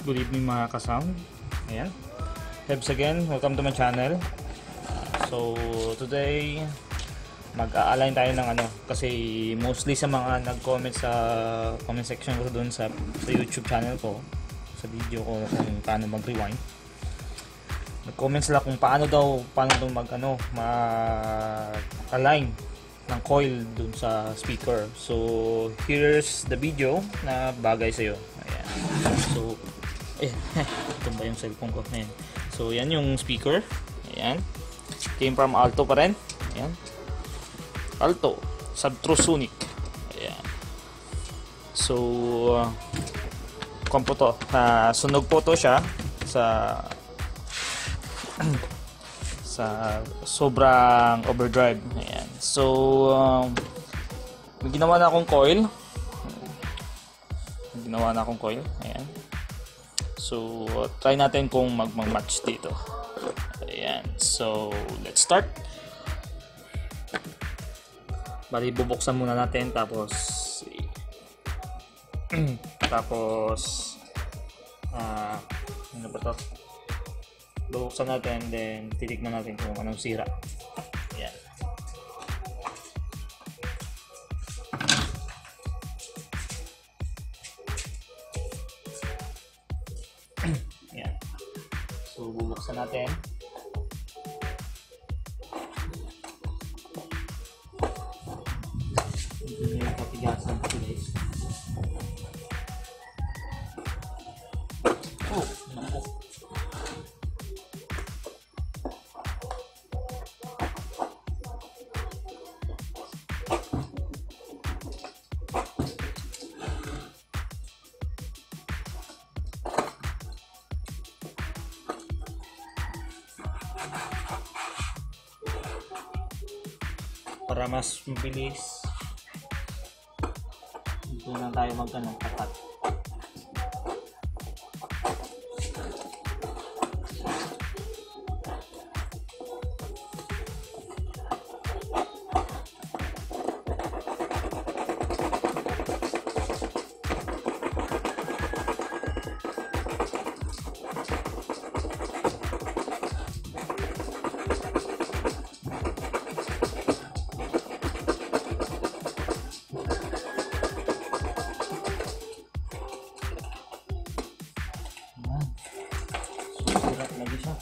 Good evening mga kasound. Ayan. Hebs again, welcome to my channel. So today mag-a-align tayo ng kasi mostly sa mga nag-comment sa comment section ko doon sa YouTube channel ko, sa video ko kung paano mag-rewind. Nag-comment sila kung paano daw mag-align ng coil dun sa speaker. So here's the video na bagay sa iyo. Ayan. So ito ba yung cellphone ko? Ayan. So yan yung speaker. Ayan. Came from Alto pa rin. Ayan. Alto Subtrasonic. Ayan. So kompo to. Sunog po to siya sa sobrang overdrive. Ayan. So may ginawa na akong coil. Ayan. So try natin kung mag-match dito. Ayan. So let's start. Bali bubuksan muna natin tapos ano ba to? Bubuksan natin, then titignan natin kung anong sira. Ayan. Ayan. So bubuksan natin. Hindi yung patigasan ko guys. Oh, naku. Para mas mabilis, dito lang tayo tapat. Lagi siya.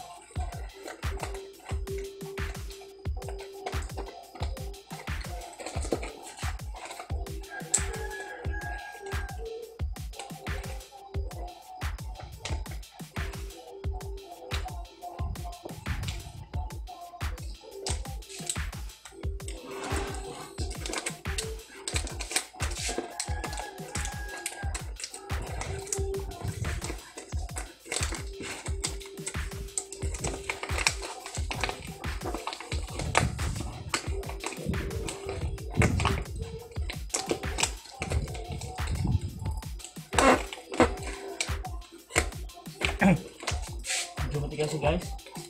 Medyo matigas siya guys.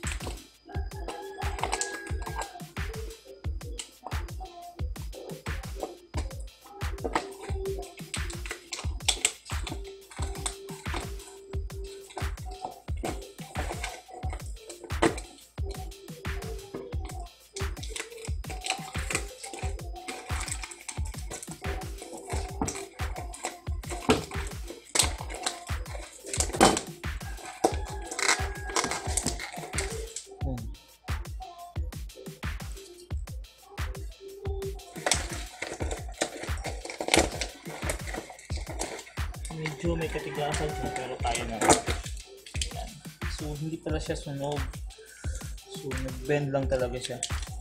Medyo may katigasan siya pero kaya na. Ayan. So hindi pala siya sunog. So nag-bend lang talaga siya.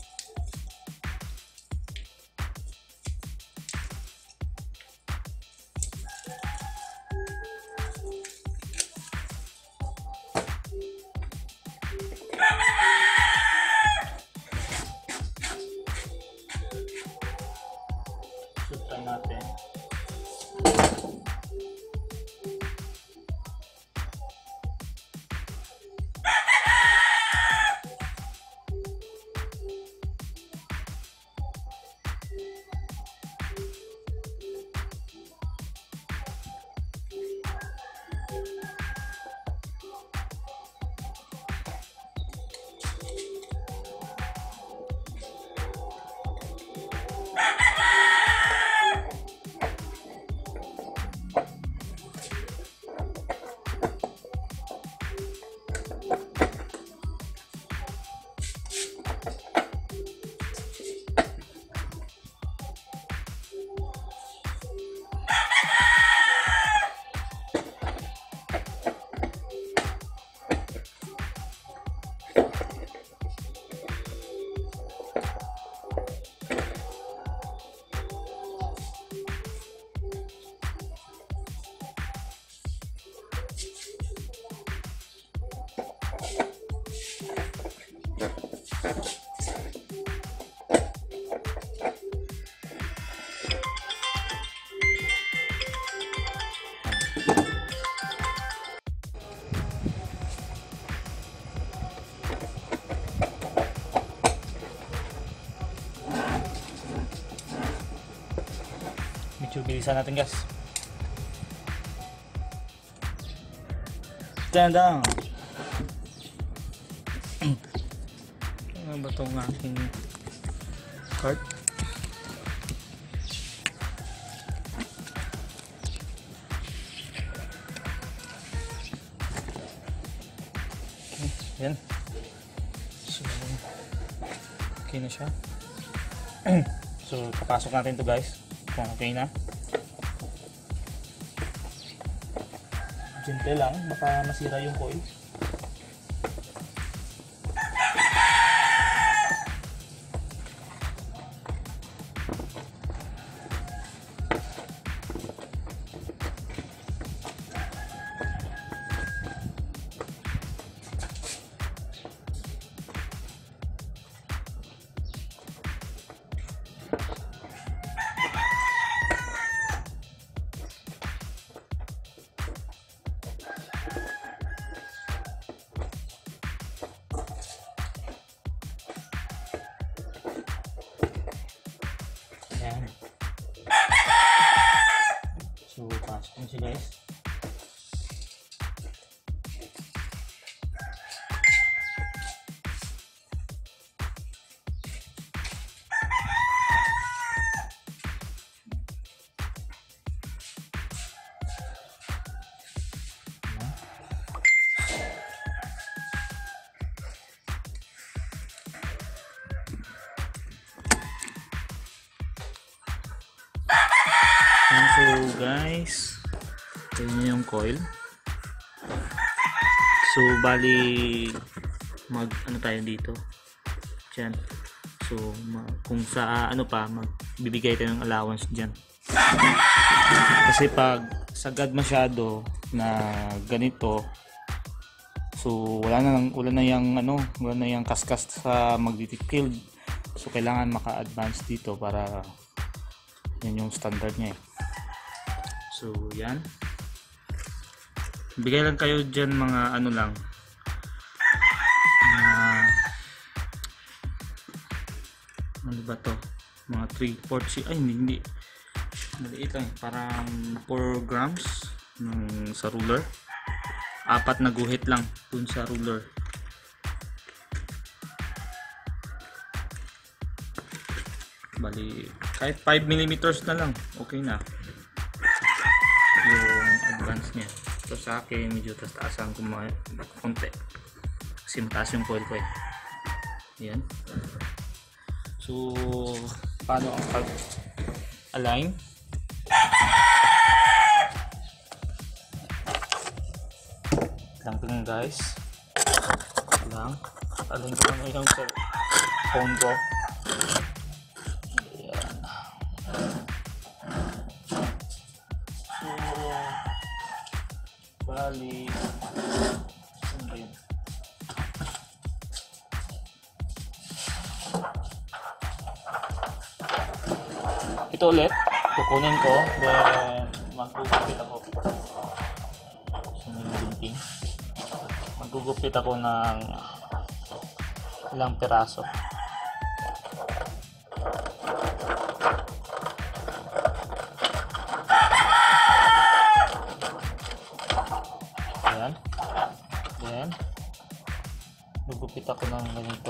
Sutan natin. Medyo bilisan natin guys. Tandang. Ano ba itong aking cart? Okay, yan. So, okay na siya. So, papasok natin to guys. Kung okay na. Gentle lang, baka masira yung coil. Ayan. So, pasok mo siya guys. So guys, ito yung coil. So bali ano tayo dito dyan. So kung sa ano pa magbibigay tayo ng allowance dyan, kasi pag sagad masyado na ganito, so wala na yung kaskas sa magnetic field. So kailangan maka-advance dito para yan yung standard niya eh. So yan, bigay lang kayo dyan mga ano lang, ano ba to, mga 3/4 ay hindi maliit lang, parang 4 grams sa ruler, 4 na guhit lang dun sa ruler. Bali kahit 5 millimeters na lang okay na yung advance niya. So sa akin medyo taas-taasan ko konti kasi mataas yung coil ko eh. Yan. So paano ang pag-align? Lang guys, align ko na yung phone ko. Bali, saan ba yun? Ito ulit, kukunin ko, then magugupit ako. Magugupit ako ng ilang piraso. Then gugupit ako ng ganito.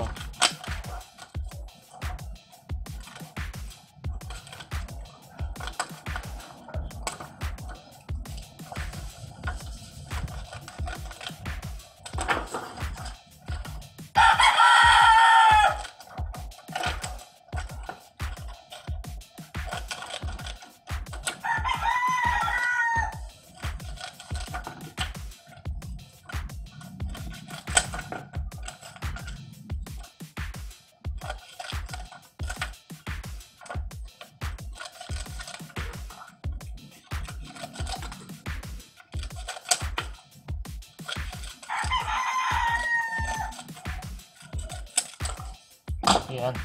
Ayan.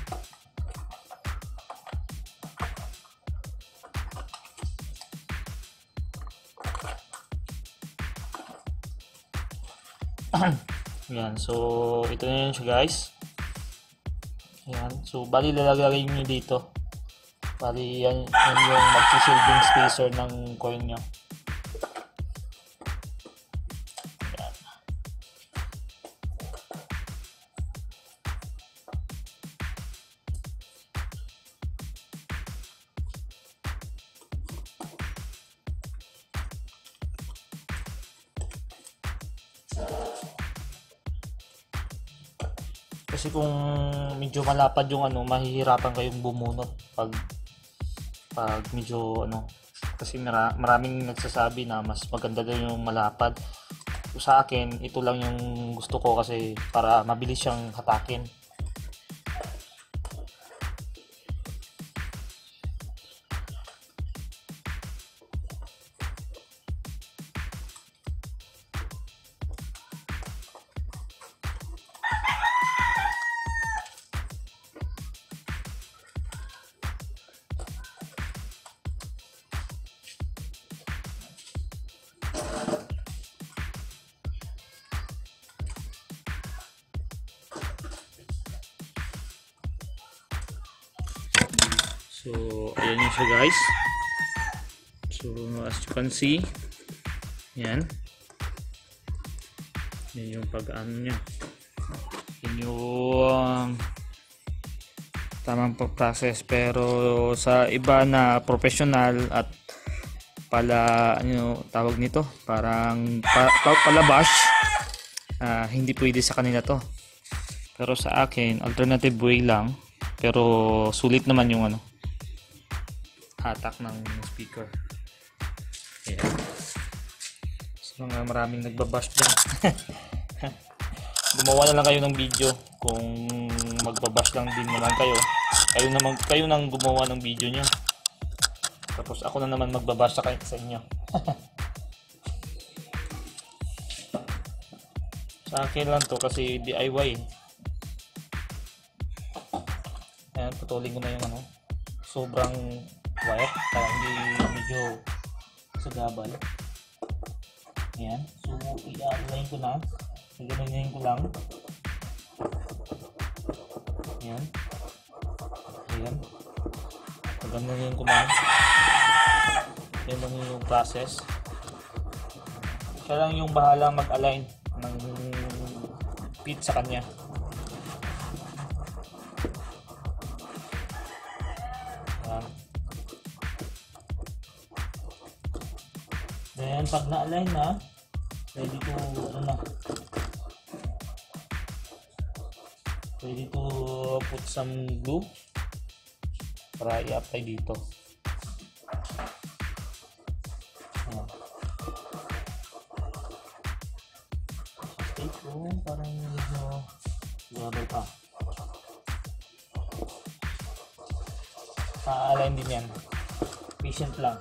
Ayan, so ito na yun siya guys. Ayan, so bali lalagay nyo dito. Bali yan yung magsisilbing spacer ng coil nyo. Ayan. Kasi kung medyo malapad yung ano, mahihirapan kayong bumunot pag medyo ano, kasi maraming nagsasabi na mas maganda daw yung malapad. Sa akin, ito lang yung gusto ko kasi para mabilis siyang hatakin. So, ayan yun siya guys. So, as you can see, yan. Yan yung pag-ano nyo. Yan yung tamang process. Pero sa iba na professional at pala, ano tawag nito? Parang palabash. Hindi pwede sa kanila to. Pero sa akin, alternative way lang. Pero sulit naman yung ano, hatak ng speaker. Ayan. So nga maraming nagbabash dyan. Gumawa na lang kayo ng video kung magbabash lang din naman kayo. Kayo nang gumawa ng video nyo. Tapos ako na naman magbabash sa inyo. Sa akin lang to kasi DIY. Ayan, putulin ko na yung ano, sobrang wire para hindi medyo sagabal. Ayan, so i-align ko na, i-ganyan ko lang. Ayan, ayan, pag-ganyan ko lang. Yan lang yung process. Siya lang yung bahala mag-align ng fit sa kanya. Ayan. Then pag na-align na, ready to ano na, ready to put some glue para i-apply dito. Ayan. Stay tuned, parang medyo gabal pa. Pa-align din yan. Patient lang.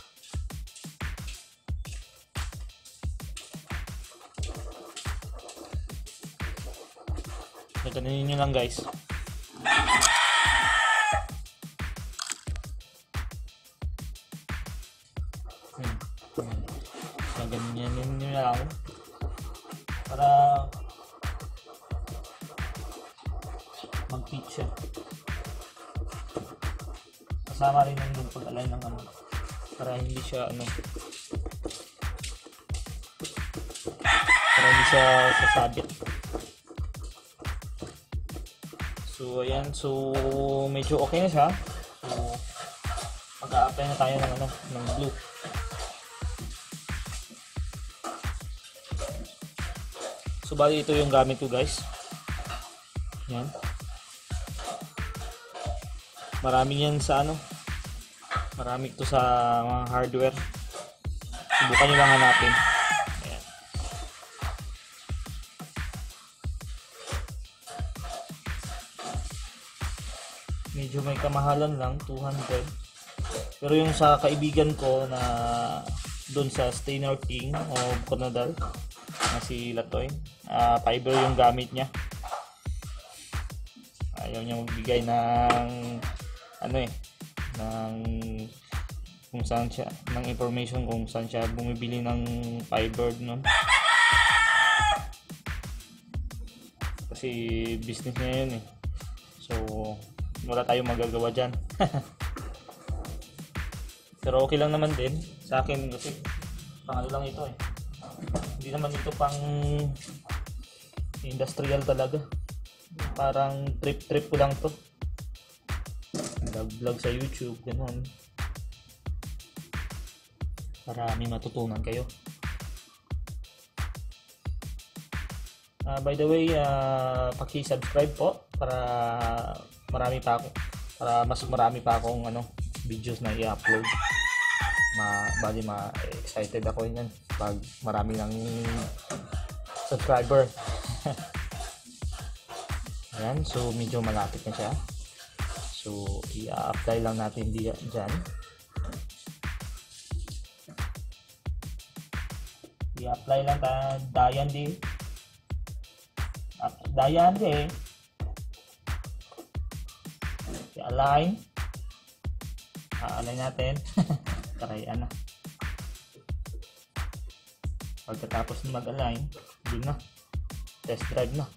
Ganun nyo lang guys. Ganyan nyo lang para mag-fit siya. Kasama rin yung pag-align ng ano para hindi siya ano, para hindi siya sasabit. So ayan, so medyo okay na siya. So mag-a-apply na tayo ng ano, ng glue. So bali ito yung gamit ko guys. Yan. Marami yan sa ano. Marami ito sa mga hardware. Subukan nyo lang hanapin. Ayan. Medyo may kamahalan lang, 200. Pero yung sa kaibigan ko na doon sa Stainer King o Conadal na si Latoy, fiber yung gamit niya. ayaw niya magbigay ng ano ng kung saan siya, ng information kung saan siya bumibili ng fiber nun. Kasi business niya yun so wala tayong magagawa dyan. Pero okay lang naman din sa akin kasi pang ano lang ito hindi naman ito pang industrial talaga, parang trip ko lang to, vlog sa YouTube gano'n, para may matutunan kayo. By the way, paki-subscribe po para mas marami pa akong videos na i-upload. Bali excited ako yan pag marami ng subscriber. Ayan, so medyo malapit na siya. So i-apply lang natin dyan. I-apply lang dayan di. I-align. Align natin. Tarayan na. Pagkatapos mag-align, dun na. Test drive na.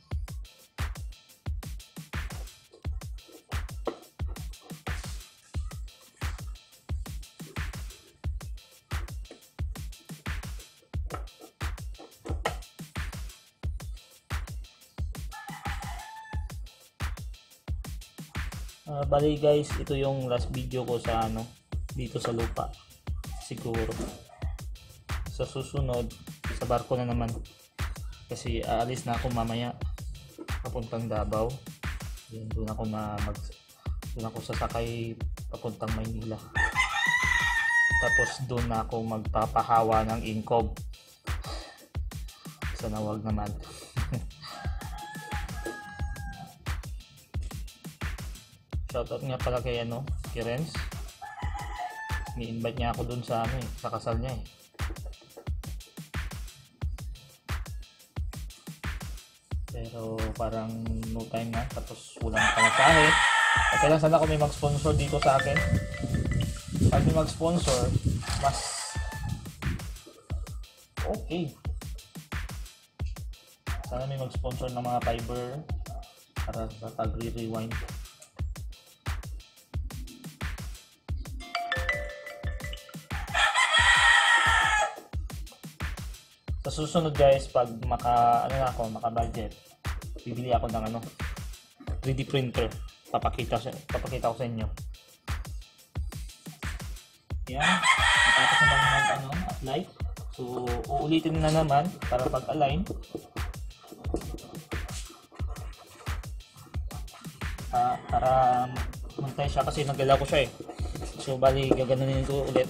Bali guys, ito yung last video ko sa dito sa lupa. Siguro sa susunod sa barko na naman, kasi aalis na ako mamaya papuntang Davao. Doon ako sasakay papuntang Maynila, tapos doon na ako magpapahawa ng inkob. Sana wag naman. Shoutout nga pala kay Renz. Ni-invite niya ako dun sa sa kasal niya Pero parang no time na, tapos walang pamasahe. Okay lang sana kung may mag-sponsor dito sa akin. Pag may mag-sponsor, mas okay. Sana may mag-sponsor ng mga fiber para sa pag-rewind. Sa susunod guys, pag maka-budget, bibili ako ng 3D printer. Papakita ko sa inyo. Yan, tapos naman apply. So uulitin na naman para pag-align. Para mantay siya kasi nagalaw ko siya So bali gaganunin ko ulit.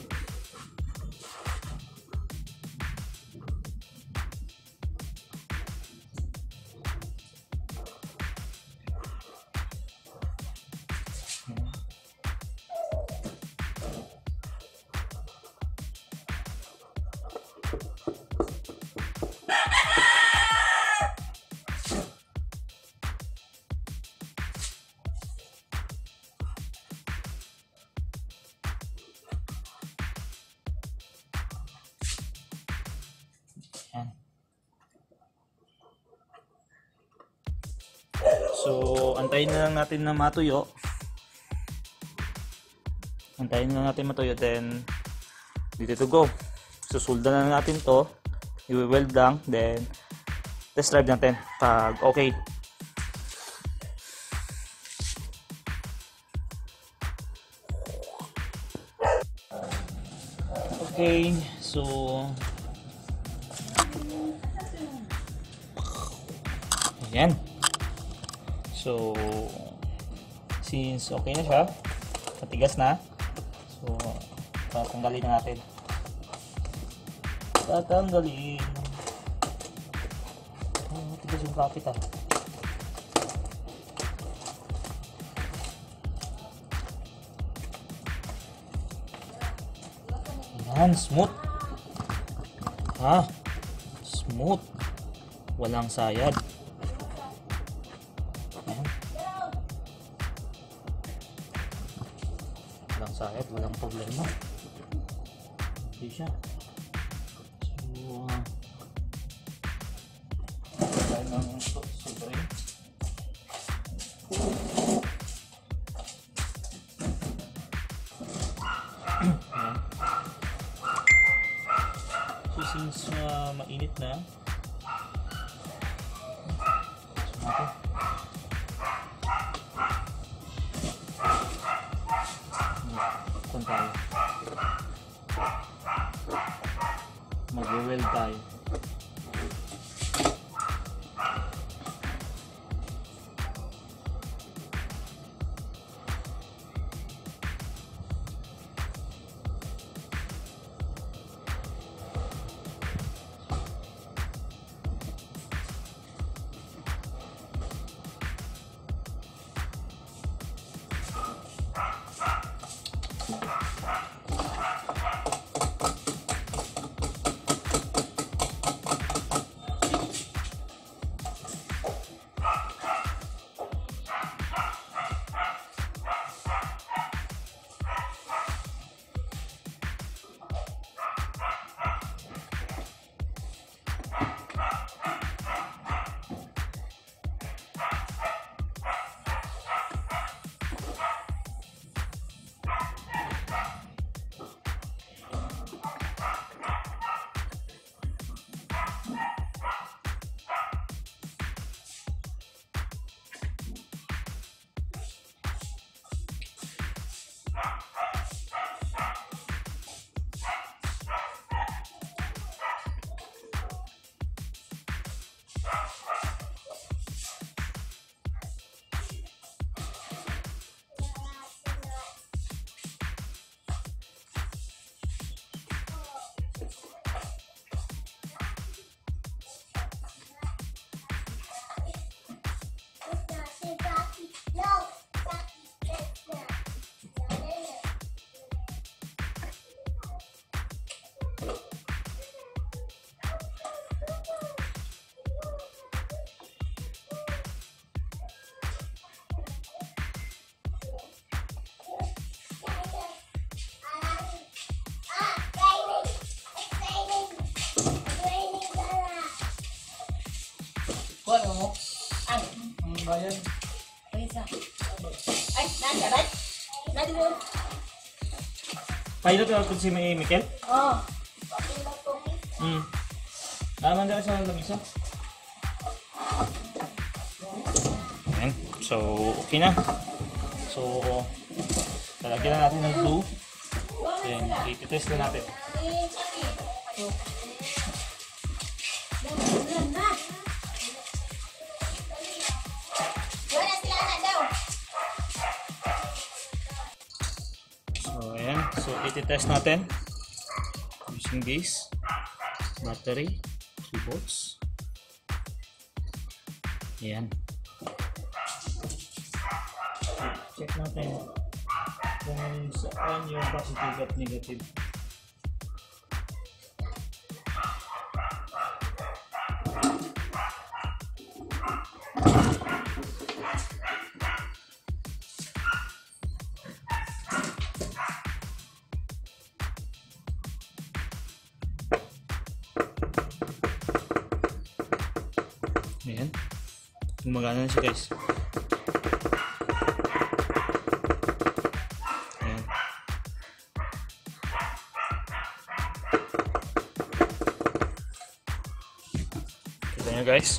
So antayin na lang natin na matuyo. Then ready to go. Susulda na natin to. I-weld lang, then test drive natin pag okay. Okay, so ayan. So since okay na siya, matigas na, so tatanggalin na natin. Matigas yung kapit Yan, smooth. Smooth. Walang sayad. Ayan. Sayad, walang problema. Okay siya. So, tayo ng sobrang. So, since mainit na, kung tayo mag-weld tayo. Ano? Ay, bayan. Ay, isa. Ay, nanda ba? Nanda mo. Pilot na si Mikel? Oo. Naman dyan sa lamisa. Ayan. So, okay na. So, talagyan na natin ng glue. Ayan, i-test na natin. So, ayan. So, i-test natin using this battery, 2 volts. Ayan. Check natin kung saan yung positive at negative. Ayan. Gumagana na siya, guys. Ayan. Kita nyo, guys.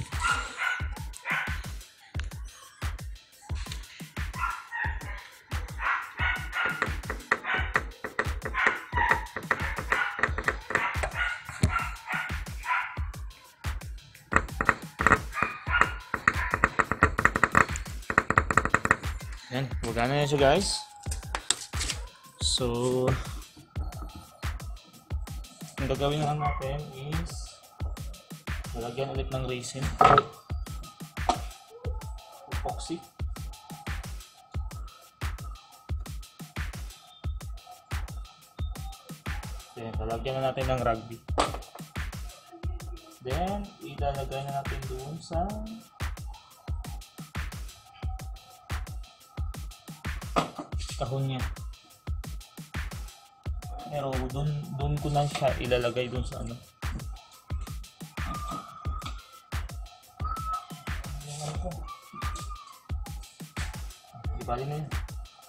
Yan, gumagana na siya, guys. So, ang gagawin lang natin is lalagyan ulit ng resin, epoxy. Then, lalagyan na natin ng rugby. Then, ilalagay na natin doon sa kahon niya. Pero doon ko na siya ilalagay doon sa ano. Di bali na yun.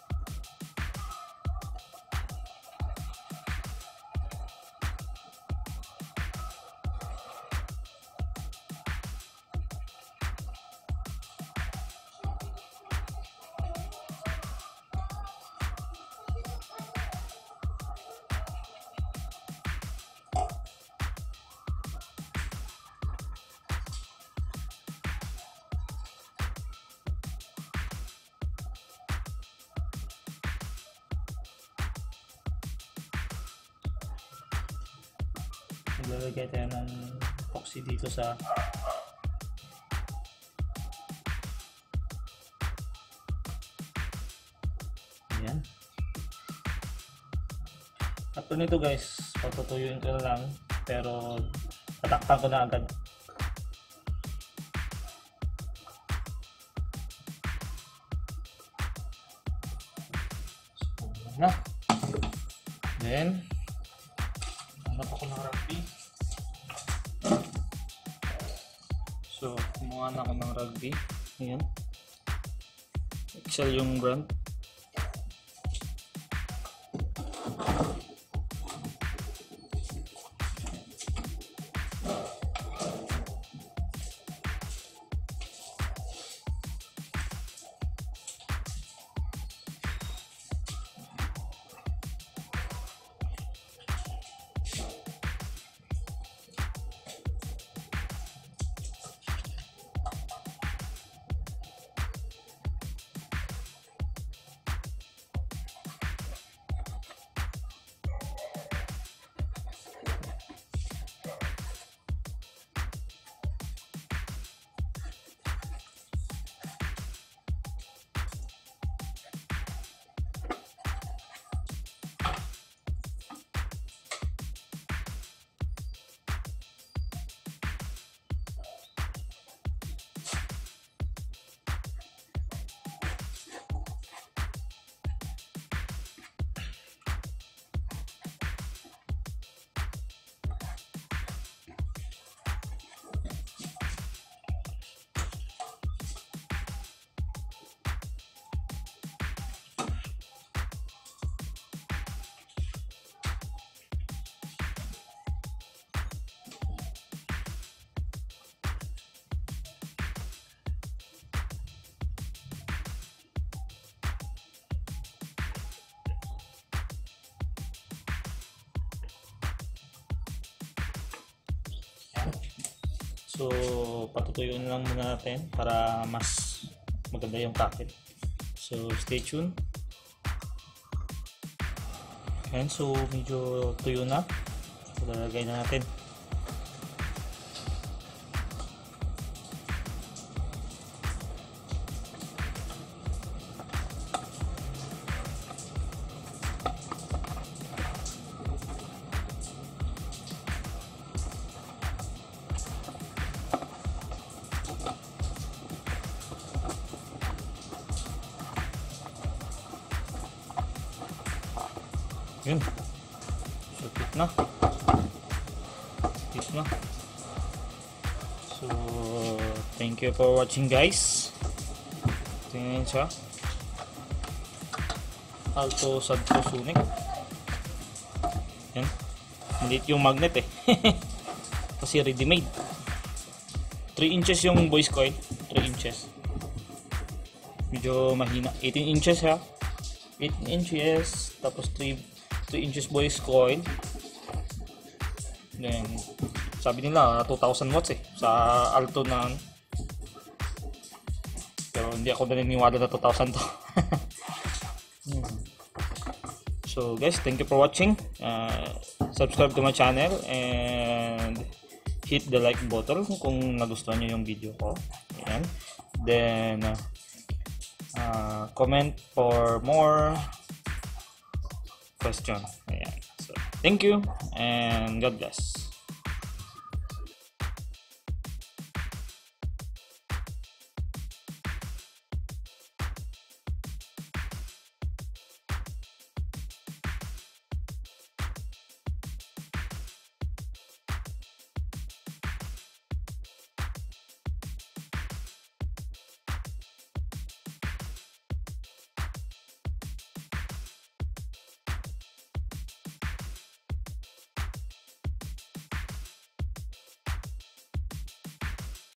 Maglalagay tayo ng epoxy dito sa ayan. At nito guys, patutuyuin ko na lang pero tatakpan ko na agad. So, na. Then hanap ako ng rugby. So, kumuha na ako ng rugby. Ayan. Excel yung brand. So, patutuyuin lang muna natin para mas maganda yung packet. So, stay tuned. Ayan, so medyo tuyo na. So, lalagay na natin. Yun. So, tip na. Tip na. So, thank you for watching guys. Tingnan siya. Alto Sadko Sonic. Yan. Maliit yung magnet eh. Kasi ready made. 3 inches yung voice coil. 3 inches. Medyo mahina. 18 inches ha. 18 inches. Tapos 3 inches voice coil. Then sabi nila 2000 watts eh sa alto na, pero hindi ako naniniwala na 2000 to. So guys, thank you for watching. Subscribe to my channel and hit the like button kung nagustuhan nyo yung video ko. Ayan. Then comment for more question. Ayan. So, thank you and God bless.